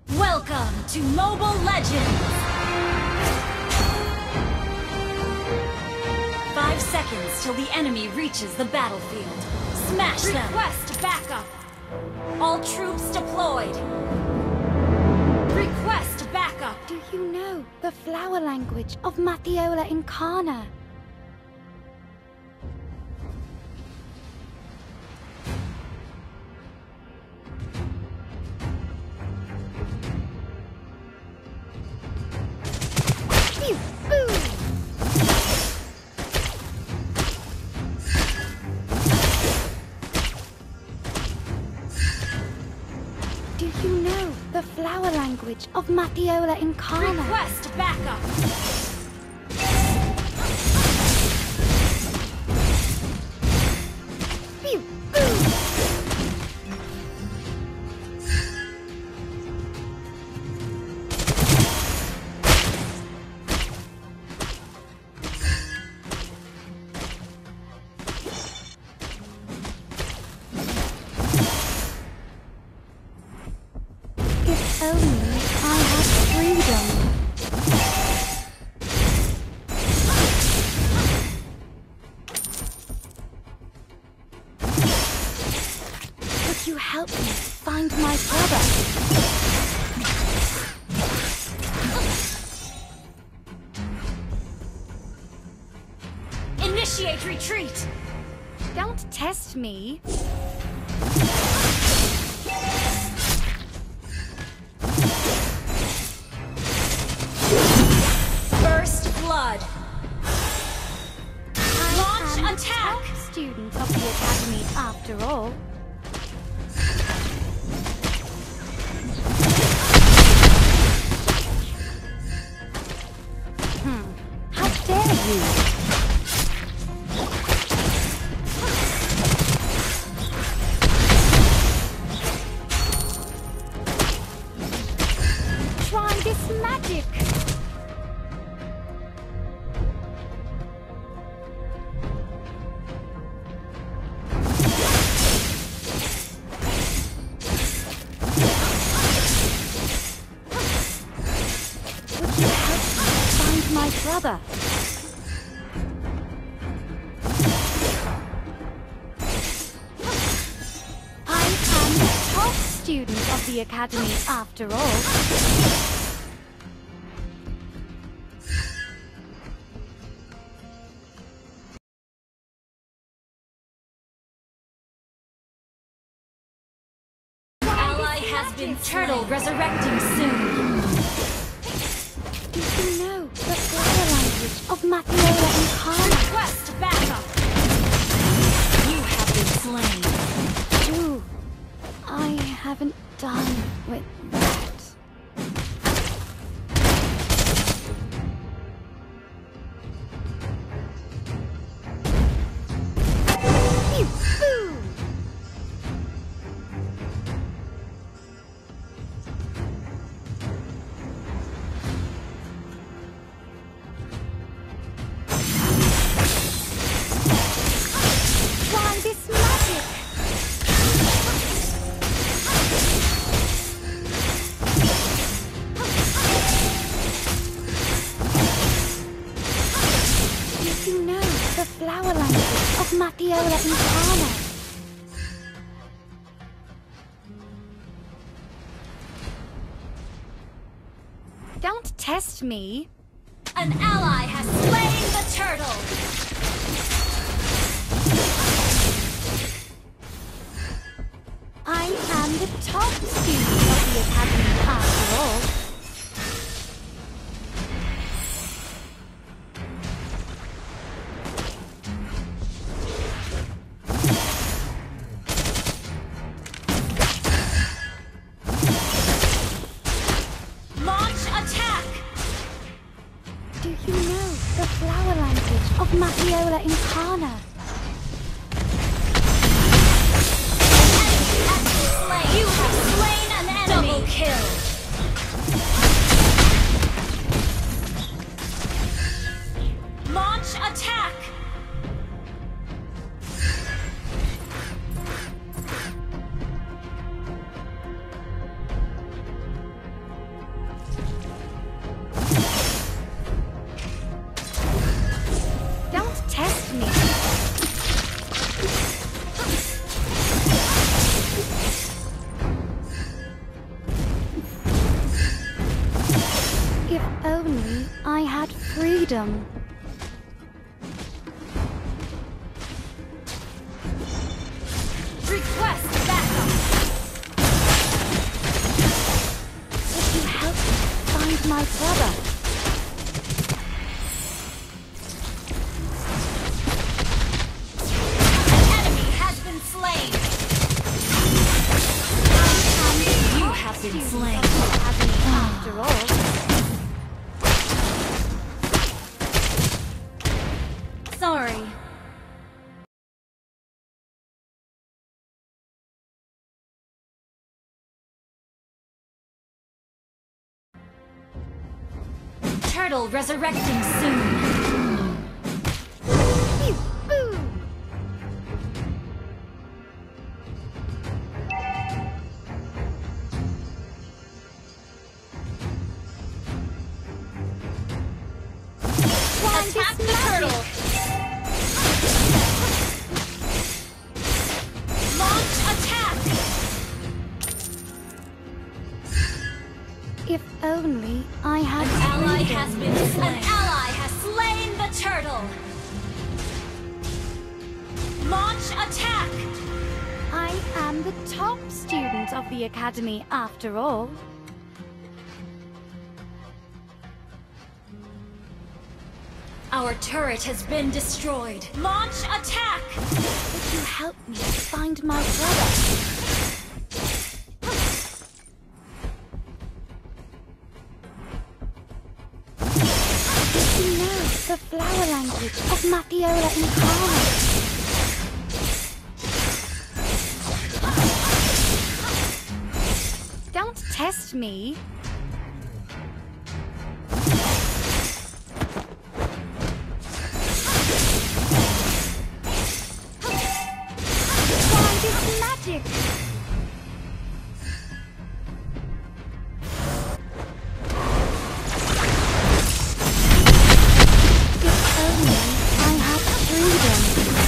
Welcome to Mobile Legends! 5 seconds till the enemy reaches the battlefield. Smash them! Request backup! All troops deployed! Request backup! Do you know the flower language of Matthiola Incarna? Do you know the flower language of Matthiola Incarna? Request backup! If only I had freedom. Would you help me find my brother? Initiate retreat! Don't test me. First blood! Launch I am a attack! top student of the academy after all. How dare you? Try this magic! Would you help me find my brother? I am the top student of the academy after all. Ally has been turtle resurrecting soon. Do you know the flower language of Matthiola Incarna? Request backup! You have been slain. Ooh, I haven't done with that. Boo! Try this magic! Do you know the flower language of Matthiola Incarna? Don't test me. An ally has slain the turtle! I am the top student of the academy after all. Launch attack! Do you know the flower language of Matthiola Incarna? You have slain an enemy! Double kill! Launch attack! freedom. Request backup! Could you help me find my brother? An enemy has been slain! You have been slain. After all. Sorry. Turtle resurrecting soon. Attack the turtle! Launch attack! If only I had An ally freedom. has been slain. An ally has slain the turtle! Launch attack! I am the top student of the academy after all. Our turret has been destroyed. Launch attack! Could you help me find my brother? Did you know the flower language of Matthiola Incarnate? Don't test me. Why this magic? If only I had freedom.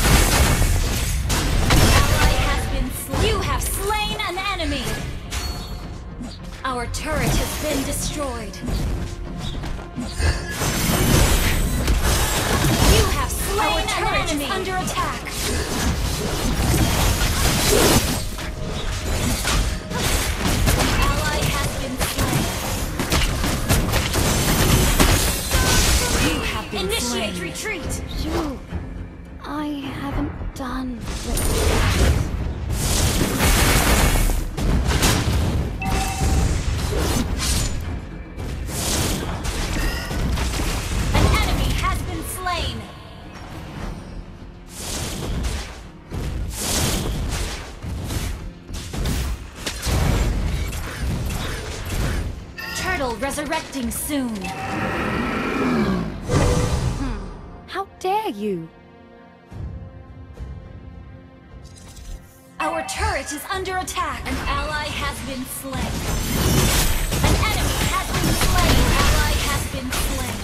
Ally has been slain. You have slain an enemy! Our turret has been destroyed. You have slain an enemy! Is under attack! Ally has been slain. You have been Initiate slain. Retreat! Shoo, I haven't done with An enemy has been slain! Turtle resurrecting soon. How dare you? Our turret is under attack. An ally has been slain. An enemy has been slain. Ally has been slain.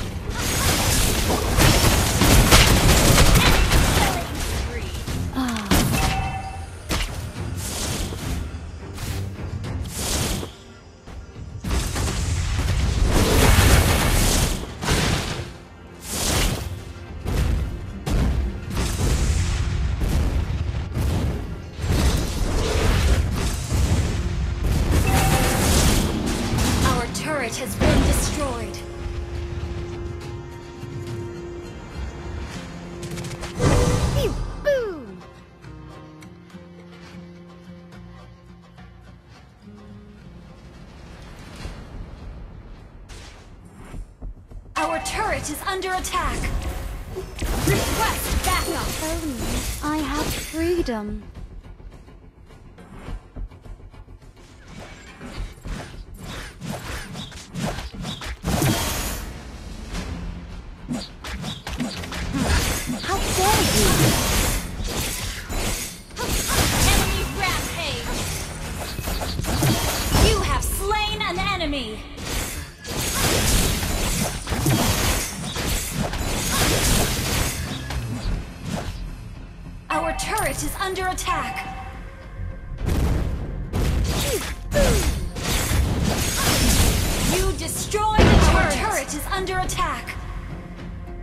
Enemy killing spree. Our turret has been destroyed. Pew, boo! Our turret is under attack. Request backup. If only I had freedom. How dare you? Enemy rampage. You have slain an enemy. Our turret is under attack. You destroyed the turret. Our turret is under attack.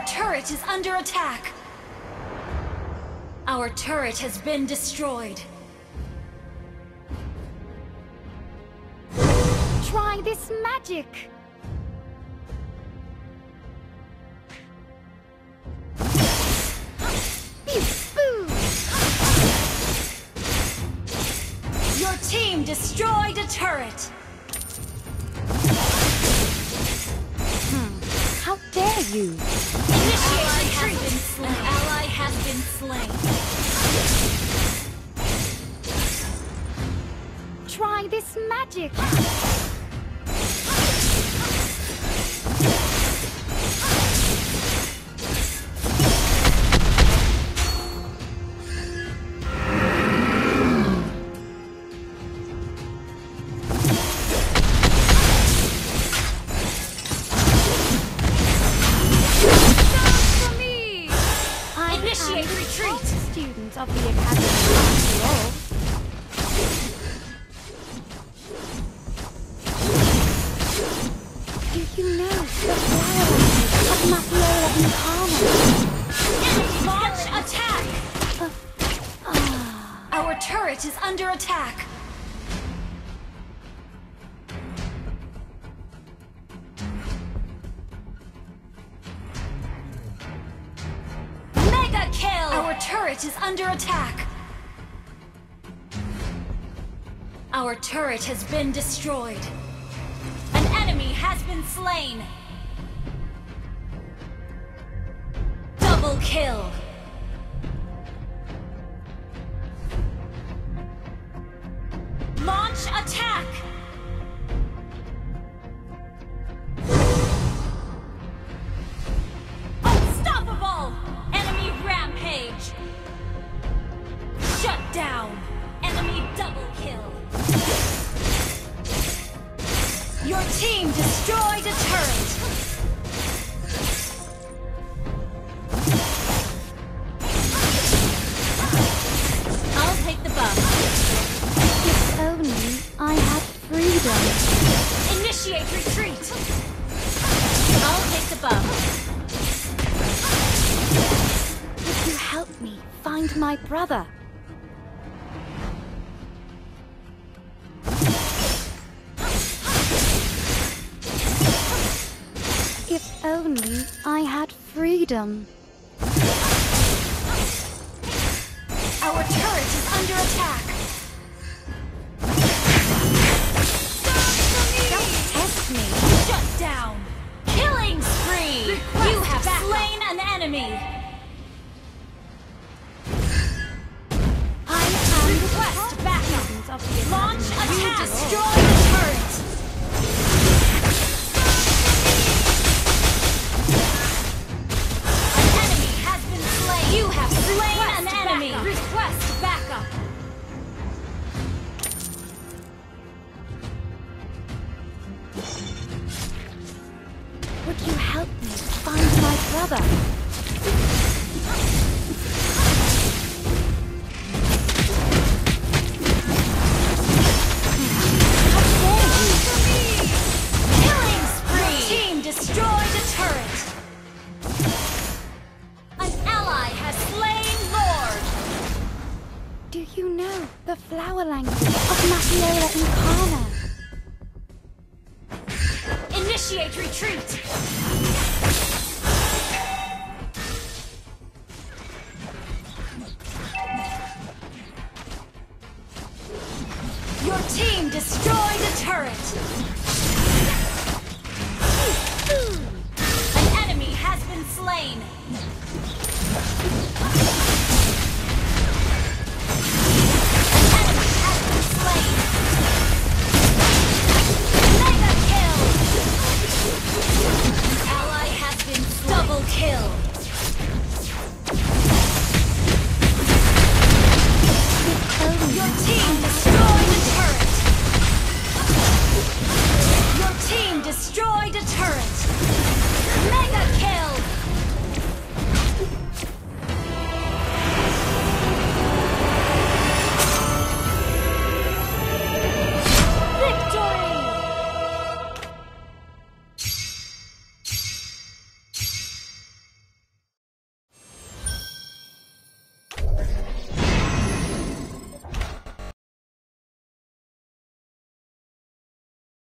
turret is under attack. Our turret has been destroyed. Try this magic! Your team destroyed a turret! How dare you! Initiate retreat! An ally has been slain. Try this magic! Initiate retreat! Student of the Academy after all. Do you know the flower language of Mapiola Incarnate? Launch attack! Our turret is under attack. Mega kill! Our turret is under attack. Our turret has been destroyed. An enemy has been slain. Double kill. Launch attack! Unstoppable! Enemy rampage! Shut down! Enemy double kill! Your team destroyed a turret! I'll take the buff. If only I had freedom. Initiate retreat! I'll take the buff. Would you help me find my brother? If only I had freedom. Our turret is under attack. Don't test me. Shut down. Killing spree. You have slain an enemy. I am Request backup. of the Launch Academy. attack. Destroy the turret. An enemy has been slain. You have slain an enemy. Request backup. Would you help me find my brother? Killing spree. Your team destroyed a turret. An ally has slain Lord. Do you know the flower language of Mapiola Incarnate? Initiate retreat. Your team destroyed a turret.